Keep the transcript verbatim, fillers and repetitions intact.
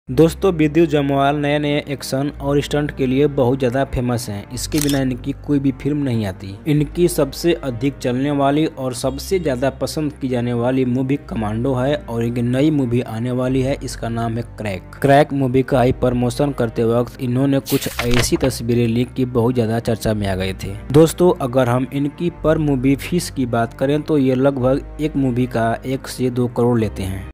दोस्तों विद्युत जामवाल नए नए एक्शन और स्टंट के लिए बहुत ज़्यादा फेमस हैं। इसके बिना इनकी कोई भी फिल्म नहीं आती। इनकी सबसे अधिक चलने वाली और सबसे ज़्यादा पसंद की जाने वाली मूवी कमांडो है और एक नई मूवी आने वाली है, इसका नाम है क्रैक। क्रैक मूवी का ही प्रमोशन करते वक्त इन्होंने कुछ ऐसी तस्वीरें ली कि बहुत ज़्यादा चर्चा में आ गए थे। दोस्तों अगर हम इनकी पर मूवी फीस की बात करें तो ये लगभग एक मूवी का एक से दो करोड़ लेते हैं।